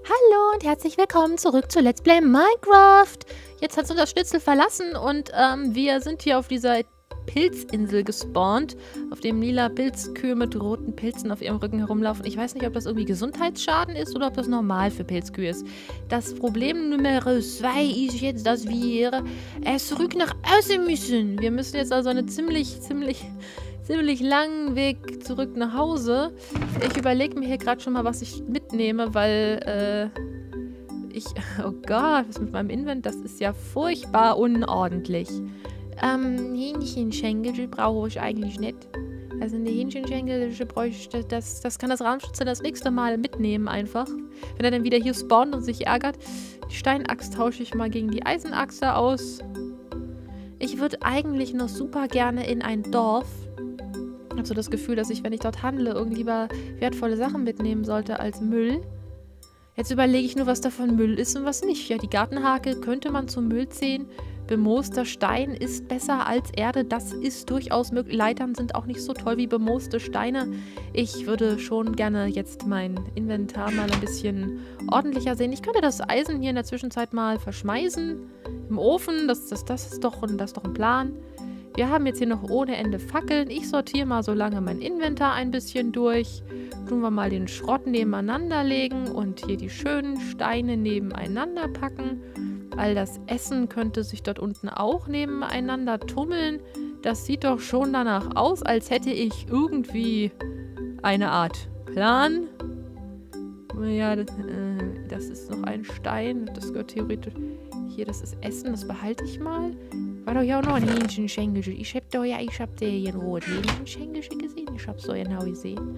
Hallo und herzlich willkommen zurück zu Let's Play Minecraft. Jetzt hat uns das Schnitzel verlassen und wir sind hier auf dieser Pilzinsel gespawnt, auf dem lila Pilzkühe mit roten Pilzen auf ihrem Rücken herumlaufen. Ich weiß nicht, ob das irgendwie Gesundheitsschaden ist oder ob das normal für Pilzkühe ist. Das Problem Nummer 2 ist jetzt, dass wir zurück nach außen müssen. Wir müssen jetzt also einen ziemlich langen Weg zurück nach Hause. Ich überlege mir hier gerade schon mal, was ich mitnehme, weil oh Gott, was mit meinem Invent? Das ist ja furchtbar unordentlich. Hähnchenschenkel brauche ich eigentlich nicht. Also eine Hähnchenschenkel bräuchte das kann das Raumschütze das nächste Mal mitnehmen einfach. Wenn er dann wieder hier spawnt und sich ärgert. Die Steinaxt tausche ich mal gegen die Eisenachse aus. Ich würde eigentlich noch super gerne in ein Dorf. Ich habe so das Gefühl, dass ich, wenn ich dort handle, irgendwie lieber wertvolle Sachen mitnehmen sollte als Müll. Jetzt überlege ich nur, was davon Müll ist und was nicht. Ja, die Gartenhake könnte man zum Müll zählen. Bemooster Stein ist besser als Erde. Das ist durchaus möglich. Leitern sind auch nicht so toll wie bemooste Steine. Ich würde schon gerne jetzt mein Inventar mal ein bisschen ordentlicher sehen. Ich könnte das Eisen hier in der Zwischenzeit mal verschmeißen. Im Ofen. Das ist doch ein Plan. Wir haben jetzt hier noch ohne Ende Fackeln. Ich sortiere mal so lange mein Inventar ein bisschen durch. Tun wir mal den Schrott nebeneinander legen und hier die schönen Steine nebeneinander packen. All das Essen könnte sich dort unten auch nebeneinander tummeln. Das sieht doch schon danach aus, als hätte ich irgendwie eine Art Plan. Ja, das ist noch ein Stein. Das gehört theoretisch... Hier, das ist Essen, das behalte ich mal. War doch ja auch noch ein Hähnchenschenkel. Ich hab den hier in Rot Hähnchenschenkel gesehen. Ich hab's doch genau gesehen.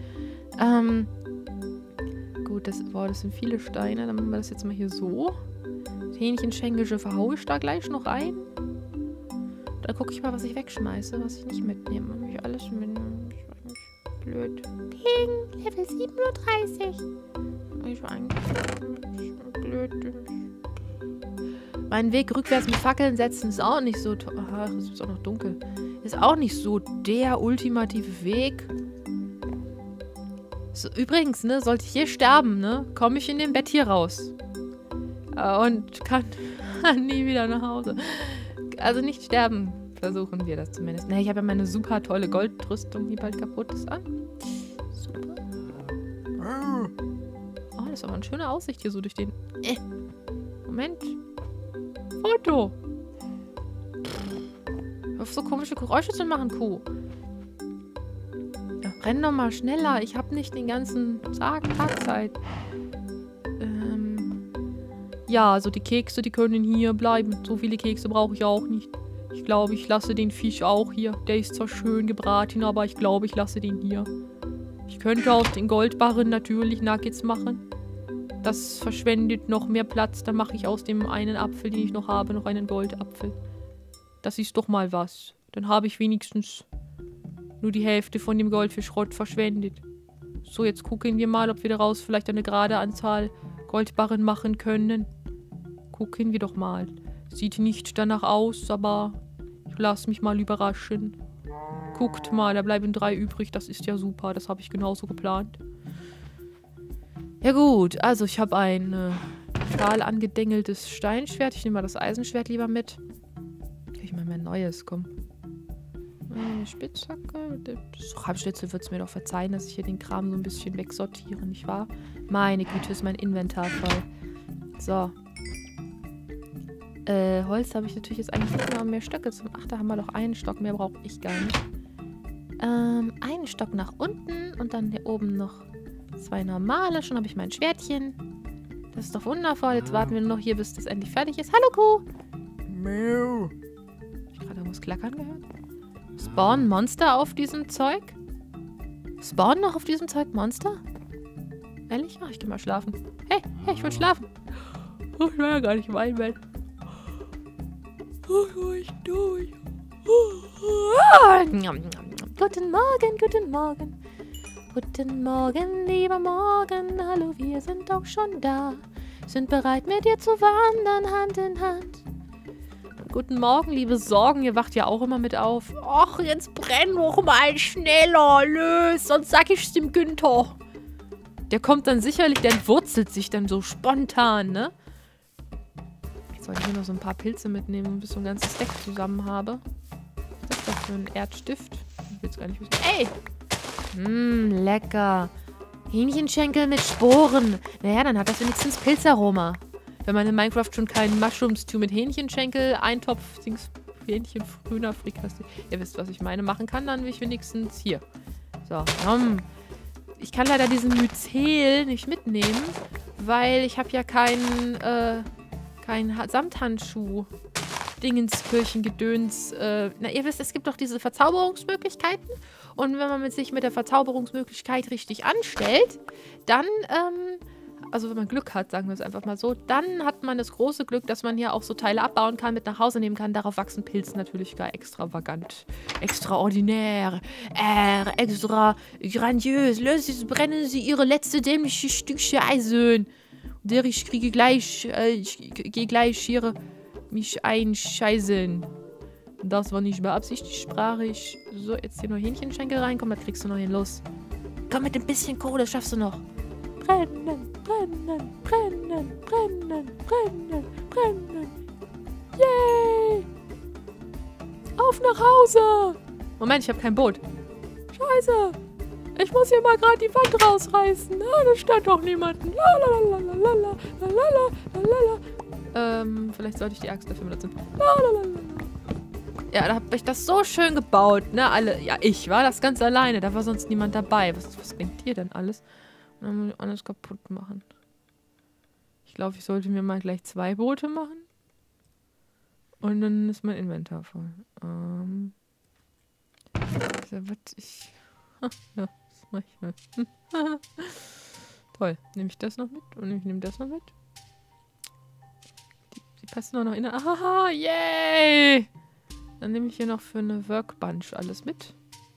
Gut, das sind viele Steine. Dann machen wir das jetzt mal hier so. Das Hähnchenschenkel verhaue ich da gleich noch ein. Dann gucke ich mal, was ich wegschmeiße, was ich nicht mitnehme. Habe ich alles mitnehmen? Das war nicht blöd. Ding, Level 37. Ich war eigentlich blöd. Meinen Weg rückwärts mit Fackeln setzen ist auch nicht so toll. Aha, es ist auch noch dunkel. Ist auch nicht so der ultimative Weg. So, übrigens, ne, sollte ich hier sterben, ne, komme ich in dem Bett hier raus. Und kann nie wieder nach Hause. Also nicht sterben, versuchen wir das zumindest. Ne, ich habe ja meine super tolle Goldrüstung, die bald kaputt ist, an. Super. Oh, das ist aber eine schöne Aussicht hier so durch den... Moment. Foto. Auf so komische Geräusche zu machen, Kuh. Ja, renn doch mal schneller. Ich habe nicht den ganzen Tag Zeit. Ja, also die Kekse, die können hier bleiben. So viele Kekse brauche ich auch nicht. Ich glaube, ich lasse den Fisch auch hier. Der ist zwar schön gebraten, aber ich glaube, ich lasse den hier. Ich könnte aus den Goldbarren natürlich Nuggets machen. Das verschwendet noch mehr Platz. Dann mache ich aus dem einen Apfel, den ich noch habe, noch einen Goldapfel. Das ist doch mal was. Dann habe ich wenigstens nur die Hälfte von dem Gold für Schrott verschwendet. So, jetzt gucken wir mal, ob wir daraus vielleicht eine gerade Anzahl Goldbarren machen können. Gucken wir doch mal. Sieht nicht danach aus, aber ich lasse mich mal überraschen. Guckt mal, da bleiben 3 übrig. Das ist ja super. Das habe ich genauso geplant. Ja gut, also ich habe ein total angedengeltes Steinschwert. Ich nehme mal das Eisenschwert lieber mit. Ich mal mein neues, komm. Eine Spitzhacke. Das Rabenschnitzel wird es mir doch verzeihen, dass ich hier den Kram so ein bisschen wegsortiere, nicht wahr? Meine Güte, ist mein Inventar voll. So. Holz habe ich natürlich jetzt eigentlich nicht mehr Stöcke zum... Ach, da haben wir doch einen Stock, mehr brauche ich gar nicht. Einen Stock nach unten und dann hier oben noch 2 normale. Schon habe ich mein Schwertchen. Das ist doch wundervoll. Jetzt warten wir nur noch hier, bis das endlich fertig ist. Hallo, Kuh! Miau. Hab ich gerade irgendwas klackern gehört? Spawnen Monster auf diesem Zeug? Spawnen noch auf diesem Zeug Monster? Ehrlich? Ach, ich geh mal schlafen. Hey, ich will schlafen. Oh, ich war ja gar nicht mein Bett. Oh, ich durch. Guten Morgen, guten Morgen. Guten Morgen, lieber Morgen. Hallo, wir sind auch schon da. Sind bereit, mit dir zu wandern, Hand in Hand. Guten Morgen, liebe Sorgen. Ihr wacht ja auch immer mit auf. Och, jetzt brenn doch mal schneller. Lös, sonst sag ich's dem Günther. Der kommt dann sicherlich, der entwurzelt sich dann so spontan, ne? Jetzt soll ich hier noch so ein paar Pilze mitnehmen, bis ich so ein ganzes Deck zusammen habe. Was ist das für ein Erdstift? Ich will es gar nicht wissen. Ey! Lecker. Hähnchenschenkel mit Sporen. Naja, dann hat das wenigstens Pilzaroma. Wenn man in Minecraft schon keinen Mushroom-Stew mit Hähnchenschenkel, Eintopf, Hähnchen, Frühner, Frikassee, ihr wisst, was ich meine, machen kann, dann will ich wenigstens hier. So, ich kann leider diesen Myzel nicht mitnehmen, weil ich habe ja keinen Samthandschuh. Dingenskirchengedöns. Na, ihr wisst, es gibt doch diese Verzauberungsmöglichkeiten. Und wenn man sich mit der Verzauberungsmöglichkeit richtig anstellt, dann, also wenn man Glück hat, sagen wir es einfach mal so, dann hat man das große Glück, dass man hier auch so Teile abbauen kann, mit nach Hause nehmen kann. Darauf wachsen Pilze natürlich gar extravagant, extraordinär, extra grandios. Lösen Sie, brennen Sie Ihre letzte dämliche Stückchen Eisen. Der ich kriege gleich, ich gehe gleich hier mich einscheißen. Das war nicht beabsichtigt, sprach ich. So, jetzt hier noch Hähnchenschenkel rein. Komm, das kriegst du noch hin. Los. Komm, mit ein bisschen Kohle schaffst du noch. Brennen, brennen, brennen, brennen, brennen, brennen. Yay! Auf nach Hause! Moment, ich habe kein Boot. Scheiße! Ich muss hier mal gerade die Wand rausreißen. Ah, da stand doch niemanden. Vielleicht sollte ich die Axt dafür benutzen. Ja, da habe ich das so schön gebaut, ne? Ja, ich war das ganz alleine. Da war sonst niemand dabei. Was bringt ihr denn alles? Und dann muss ich alles kaputt machen. Ich glaube, ich sollte mir mal gleich 2 Boote machen. Und dann ist mein Inventar voll. Ja, das mach ich mal. Toll. Nehme ich das noch mit? Und ich nehme das noch mit. Die passen auch noch in. Aha, yay! Dann nehme ich hier noch für eine Workbench alles mit.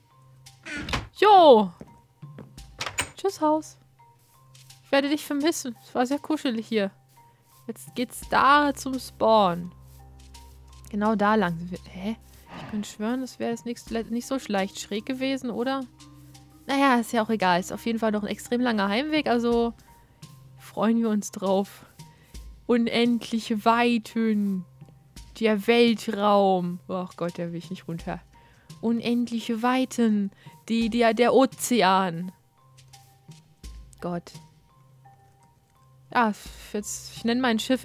Jo! Tschüss, Haus. Ich werde dich vermissen. Es war sehr kuschelig hier. Jetzt geht's da zum Spawn. Genau da lang. Hä? Ich könnte schwören, das wäre jetzt nicht so leicht schräg gewesen, oder? Naja, ist ja auch egal. Ist auf jeden Fall noch ein extrem langer Heimweg, also freuen wir uns drauf. Unendliche Weiten. Der Weltraum. Ach Gott, da will ich nicht runter. Unendliche Weiten. Der Ozean. Gott. Ja, ich nenne mein Schiff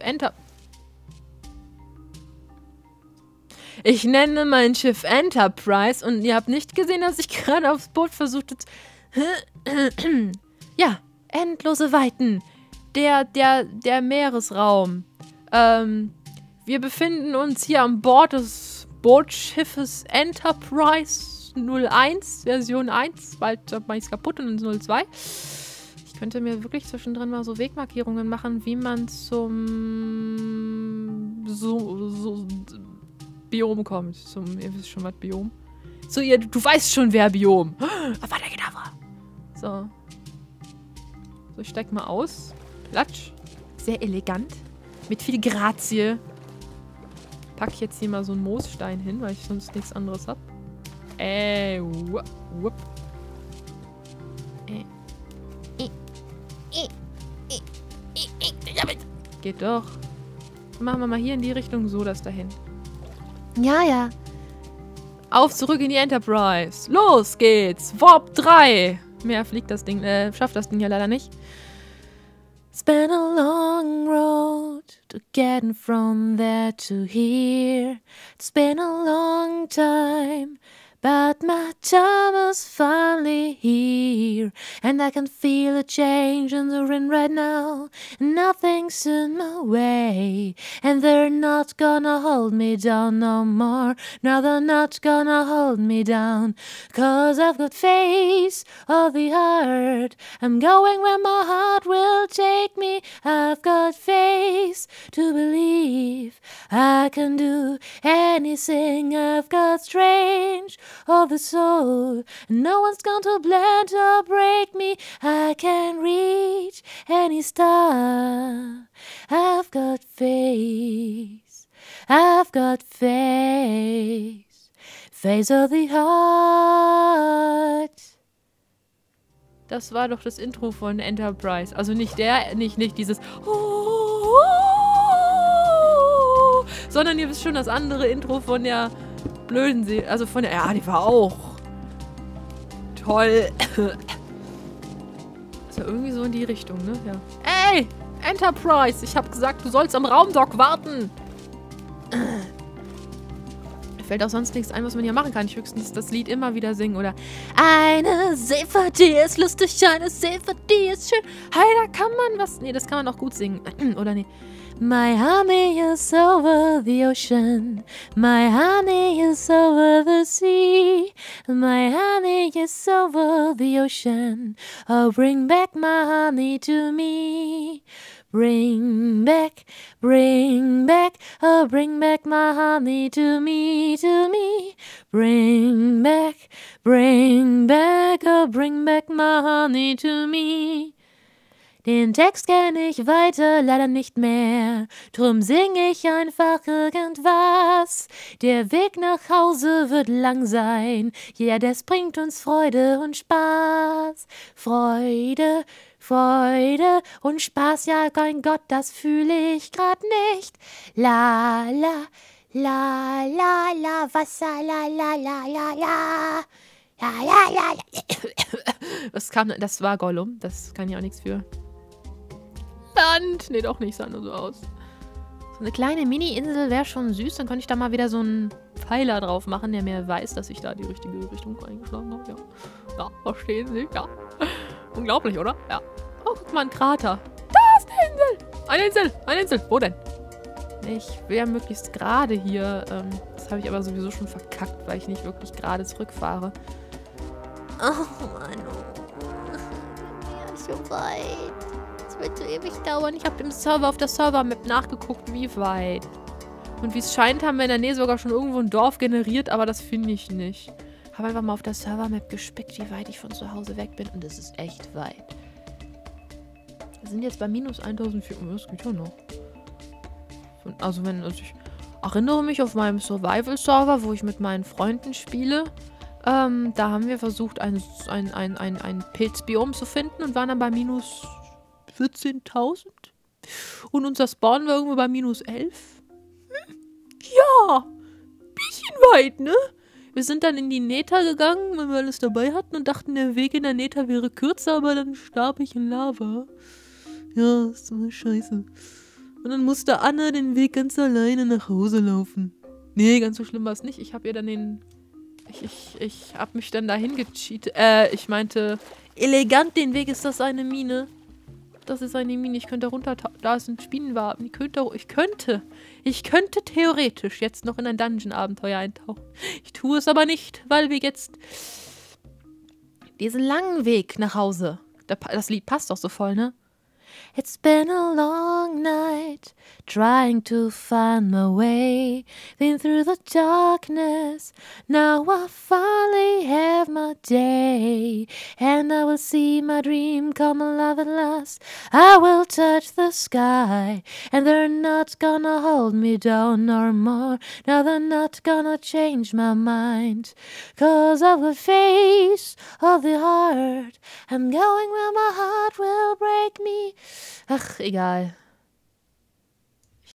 Ich nenne mein Schiff Enterprise und ihr habt nicht gesehen, dass ich gerade aufs Boot versuchte zu... Ja, endlose Weiten. Der Meeresraum. Wir befinden uns hier an Bord des Bootschiffes Enterprise 01, Version 1. Bald mache ich es kaputt und dann 02. Ich könnte mir wirklich zwischendrin mal so Wegmarkierungen machen, wie man zum Biom kommt. Ihr wisst schon, was Biom? So, du weißt schon, wer Biom. Avada Kedavra. So. So, ich steig mal aus. Platsch. Sehr elegant. Mit viel Grazie. Pack ich jetzt hier mal so einen Moosstein hin, weil ich sonst nichts anderes hab. Wupp. Geht doch. Machen wir mal hier in die Richtung so, das dahin. Ja. Auf, zurück in die Enterprise. Los geht's. Warp 3. Mehr fliegt das Ding, schafft das Ding ja leider nicht. It's been a long road to getting from there to here. It's been a long time, but my time is finally here. And I can feel a change in the wind right now. Nothing's in my way, and they're not gonna hold me down no more. No, they're not gonna hold me down, 'cause I've got faith of the heart. I'm going where my heart will take me. I've got faith to believe I can do anything. I've got strength of the soul. No one's going to blend or break me. I can reach any star. I've got faith. I've got faith. Faith of the heart. Das war doch das Intro von Enterprise. Also nicht dieses sondern ihr wisst schon das andere Intro von der blöden Serie. Also von der... Ja, die war auch toll. Ist ja irgendwie so in die Richtung, ne? Ja. Ey! Enterprise! Ich hab gesagt, du sollst am Raumdock warten! Mir fällt auch sonst nichts ein, was man hier machen kann. Ich höchstens das Lied immer wieder singen oder eine Seefahrt, die ist lustig, eine Seefahrt, die ist schön. Hey, da kann man was... Nee, das kann man auch gut singen. Oder nee. My honey is over the ocean. My honey is over the sea. My honey is over the ocean. Oh, bring back my honey to me. Bring back, oh, bring back my honey to me, to me. Bring back, oh, bring back my honey to me. Den Text kenne ich weiter leider nicht mehr, drum sing ich einfach irgendwas. Der Weg nach Hause wird lang sein, ja, das bringt uns Freude und Spaß. Freude und Spaß, ja, mein Gott, das fühle ich grad nicht. La, la, la, la, la, Wasser, la, la, la, la, la. Ja, ja, ja, ja. Das war Gollum, das kann ich auch nichts für. Land! Nee, doch nicht, sah nur so aus. So eine kleine Mini-Insel wäre schon süß. Dann könnte ich da mal wieder so einen Pfeiler drauf machen, der mir weiß, dass ich da die richtige Richtung eingeschlagen habe. Ja, ja, verstehen Sie? Ja. Unglaublich, oder? Ja. Oh, guck mal, ein Krater. Da ist eine Insel! Eine Insel! Eine Insel! Wo denn? Ich will ja möglichst gerade hier. Das habe ich aber sowieso schon verkackt, weil ich nicht wirklich gerade zurückfahre. Oh, Mann. Ja, so weit. Das wird so ewig dauern. Ich habe auf der Server-Map nachgeguckt, wie weit. Und wie es scheint, haben wir in der Nähe sogar schon irgendwo ein Dorf generiert, aber das finde ich nicht. Habe einfach mal auf der Server-Map gespickt, wie weit ich von zu Hause weg bin. Und es ist echt weit. Wir sind jetzt bei minus 1400. Das geht ja noch. Also ich erinnere mich auf meinem Survival-Server, wo ich mit meinen Freunden spiele. Da haben wir versucht, ein Pilzbiom zu finden und waren dann bei minus 14.000. Und unser Spawn war irgendwo bei minus 11. Ja, bisschen weit, ne? Wir sind dann in die Nether gegangen, weil wir alles dabei hatten und dachten, der Weg in der Nether wäre kürzer, aber dann starb ich in Lava. Ja, ist so scheiße. Und dann musste Anna den Weg ganz alleine nach Hause laufen. Nee, ganz so schlimm war es nicht. Ich habe ihr dann Ich habe mich dann dahin gecheatet. Ich meinte, elegant, den Weg, ist das eine Mine? Das ist eine Mine, ich könnte runter... Da ist ein Spinnenwaben. Ich könnte theoretisch jetzt noch in ein Dungeon-Abenteuer eintauchen. Ich tue es aber nicht, weil wir jetzt diesen langen Weg nach Hause... Das Lied passt doch so voll, ne? It's been a long night, trying to find my way, been through the darkness, now I finally have my day, and I will see my dream come alive at last. I will touch the sky, and they're not gonna hold me down no more, now they're not gonna change my mind, 'cause of the face of the heart, I'm going where my heart will break me. Ach, egal.